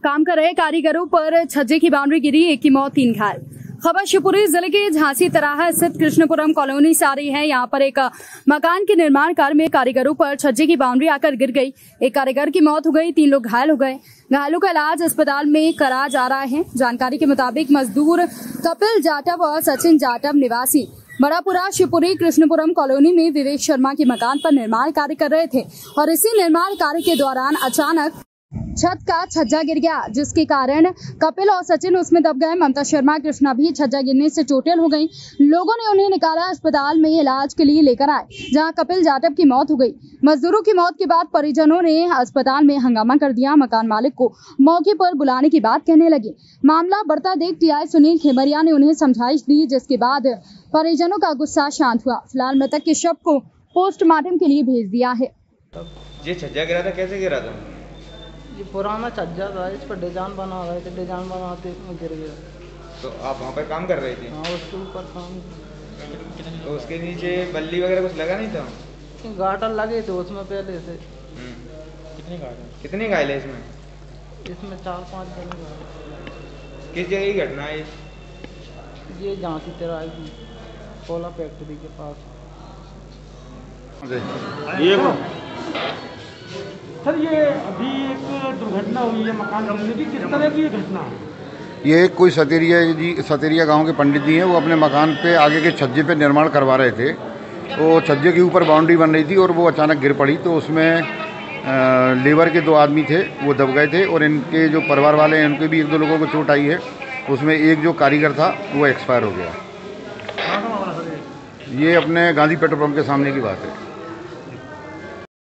काम कर रहे कारीगरों पर छज्जे की बाउंड्री गिरी, एक की मौत, 3 घायल। खबर शिवपुरी जिले के झांसी तराहा स्थित कृष्णपुरम कॉलोनी से आ रही है। यहाँ पर एक मकान के निर्माण कार्य में कारीगरों पर छज्जे की बाउंड्री आकर गिर गई। एक कारीगर की मौत हो गई, 3 लोग घायल हो गए। घायलों का इलाज अस्पताल में करा जा रहा है। जानकारी के मुताबिक मजदूर कपिल जाटव और सचिन जाटव निवासी बड़ापुरा शिवपुरी कृष्णपुरम कॉलोनी में विवेक शर्मा के मकान पर निर्माण कार्य कर रहे थे और इसी निर्माण कार्य के दौरान अचानक छत का छज्जा गिर गया, जिसके कारण कपिल और सचिन उसमें दब गए। ममता शर्मा कृष्णा भी छज्जा गिरने से चोटिल हो गई। लोगों ने उन्हें निकाला, अस्पताल में इलाज के लिए लेकर आए, जहां कपिल जाटव की मौत हो गई। मजदूरों की मौत के बाद परिजनों ने अस्पताल में हंगामा कर दिया। मकान मालिक को मौके पर बुलाने की बात कहने लगे। मामला बढ़ता देख टीआई सुनील खेमरिया ने उन्हें समझाइश दी, जिसके बाद परिजनों का गुस्सा शांत हुआ। फिलहाल मृतक के शव को पोस्टमार्टम के लिए भेज दिया है। ये छज्जा गिरा था, कैसे गिरा था? ये पुराना छज्जा था, इस पर डिजाइन बना रहे थे, डिजाइन बनाते गिर गया। तो आप वहाँ पर काम कर रहे थे? हाँ, उसके ऊपर काम। तो उसके नीचे बल्ली वगैरह कुछ लगा नहीं था? गाटर लगे थे उसमें पहले से। कितने घायल है इसमें? इसमें 4-5 जने घायल। किस जगह की घटना है? ये झांसी तराई की कोला फैक्ट्री के पास। सर, ये अभी एक दुर्घटना हुई है मकान गिरने की, किस तरह की ये घटना है? ये कोई सतेरिया गांव के पंडित जी हैं। वो अपने मकान पे आगे के छज्जे पे निर्माण करवा रहे थे। तो छज्जे के ऊपर बाउंड्री बन रही थी और वो अचानक गिर पड़ी। तो उसमें लेबर के 2 आदमी थे, वो दब गए थे और इनके जो परिवार वाले हैं उनके भी 1-2 लोगों को चोट आई है। उसमें एक जो कारीगर था वो एक्सपायर हो गया। ये अपने गांधी पेट्रोल पंप के सामने की बात है।